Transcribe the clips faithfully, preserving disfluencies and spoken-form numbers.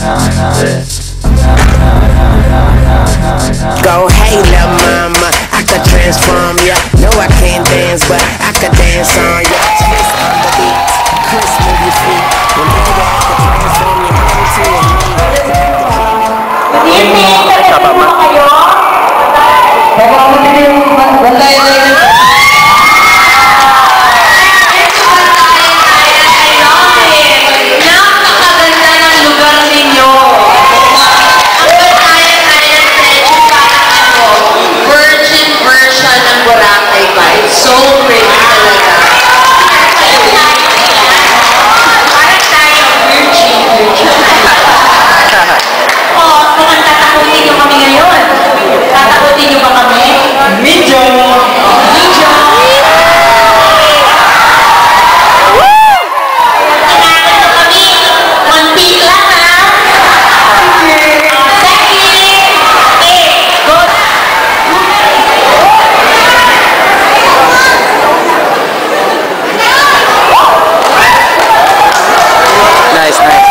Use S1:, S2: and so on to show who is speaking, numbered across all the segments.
S1: Go, hey, lil' mama, I could transform ya. No, I can't dance, but I could dance on ya. Twist on the beat, Chris, move your feet. Remember, I could transform your home to a
S2: Good evening, talaga mo kayo? Bantay na yun.
S3: So pretty talaga. Parang tayo, virgin, virgin. Oh, mukhang tatakutin nyo kami ngayon. Tatakutin nyo ba kami?
S2: Medyo!
S3: Medyo! Tinakan nyo kami. Konti lang, ha? Second! Eh, go na!
S1: Nice, nice.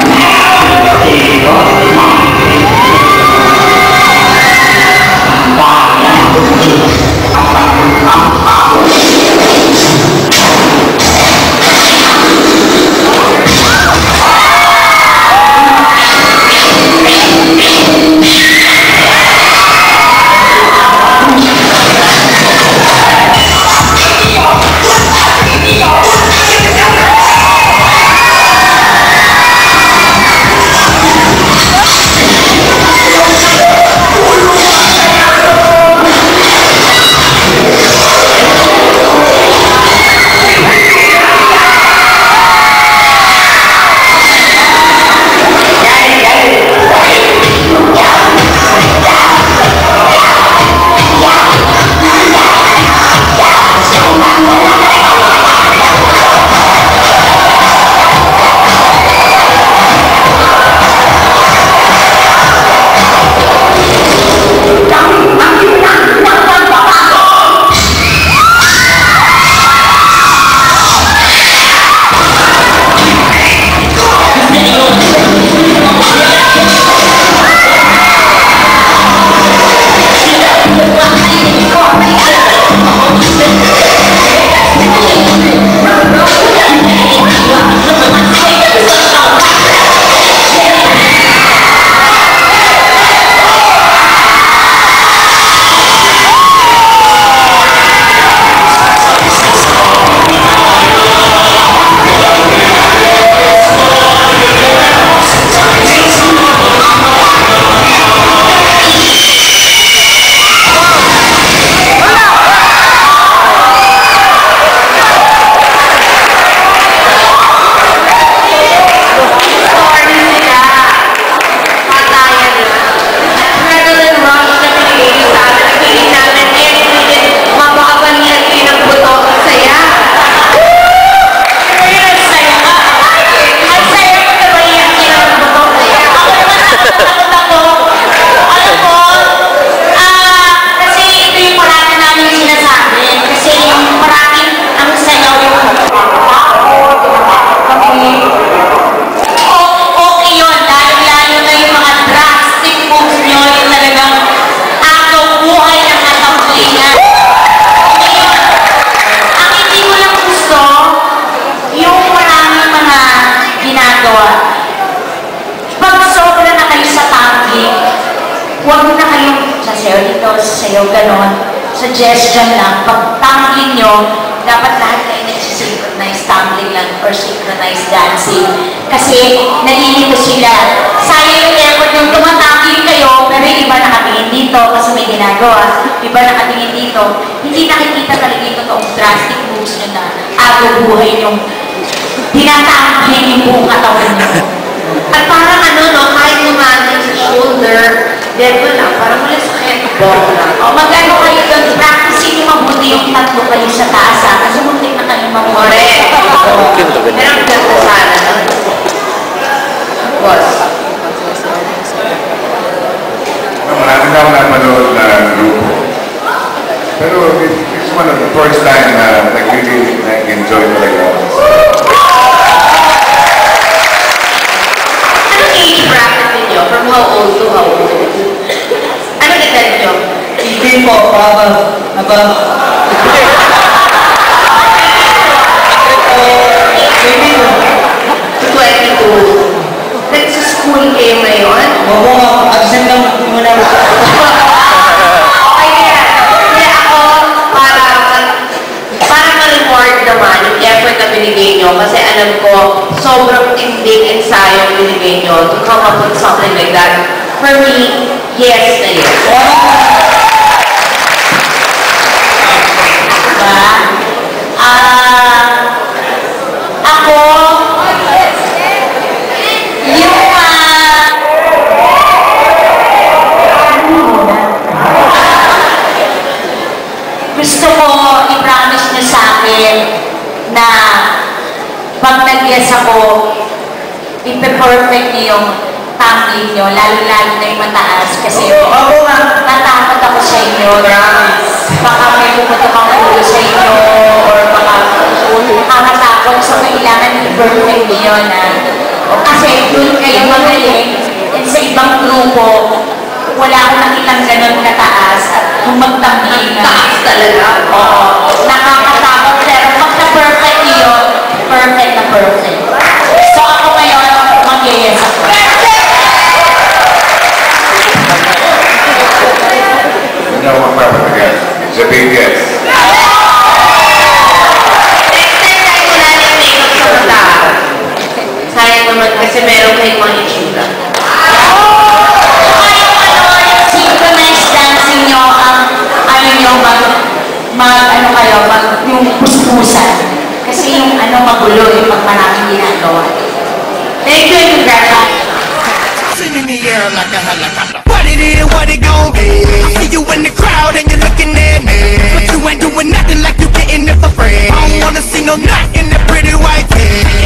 S3: sayaw ganon, suggestion lang, pag tumbling nyo, dapat lahat kayo nagsisynchronize tumbling lang or synchronized dancing. Kasi nalilito sila. Sayang yung effort yung tumatumbling kayo, pero yung iba nakatingin dito kasi may ginagawa, iba nakatingin dito, hindi nakikita talaga yung totoong drastic moves nyo na agaw buhay yung tinatumbling yung buong katawan nyo. At parang ano, no, kahit lumanan sa shoulder, level lang, parang wala sakit, ball lang. O mag-ano kayo doon, practicing yung mabuti yung tatlo kayo sa taas, ha? Kasi muntik na kayo mamore. Pero ang ganda sana, no? Boss.
S4: Marami na ako napanood na grupo. Pero it's one of the first time na nag-really nag-enjoy talaga.
S3: Anong age bracket? how old to how old? Ano edad nyo?
S2: Hindi po, baba. Aba.
S3: twenty-two. Nagsa-school kayo ngayon?
S2: Oo nga, absent lang muna.
S3: Okay kaya, kaya ako, para, para ma-reward naman yung effort na binigay nyo, kasi alam ko, sobrang tinding ensayo ang binigay nyo to come up with something like that. For me, yes na yes. Diba? Ah, ako, yung ah, gusto ko i-promise niyo sa akin na pag nag-yes ako, ipe-perfect niyo yung tumbling niyo, lalo-lalo na yung mataas kasi
S2: Oo nga.
S3: natakot ako sa inyo. Baka may pumunta kang ulo sa inyo or baka nakakatakot, so kailangan i-perfect niyo na kasi doon kayo magaling and sa ibang grupo wala akong nakitang ganun kataas at kung magtambling na. Taas talaga? Oo. Nakakatakot pero pag na-perfect niyo, perfect na perfect. So ako ngayon, mag-yes ako.
S4: Hindi ako magpapatagal. Sabihin yes.
S3: Next time tayo wala ng makeup sa mata. Sayang naman kasi meron kayong mga itsura. Saka yung ano, yung synchronized dancing nyo, ang ano nyo, mag, mag, ano kayo, mag, yung puspusan. Kasi yung ano, magulo, yung pag maraming ginagawa. Thank you and congratulations.
S5: Sing in the air like a helicopter. What it is, what it gon' be? I see you in the crowd and you're looking at me, but you ain't doing nothing like you getting it for free. I don't wanna see no knot in that pretty white tee.